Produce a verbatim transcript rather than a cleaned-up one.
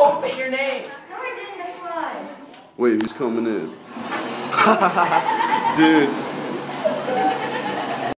open your name. No, I didn't. That's why. Wait, who's coming in? Dude.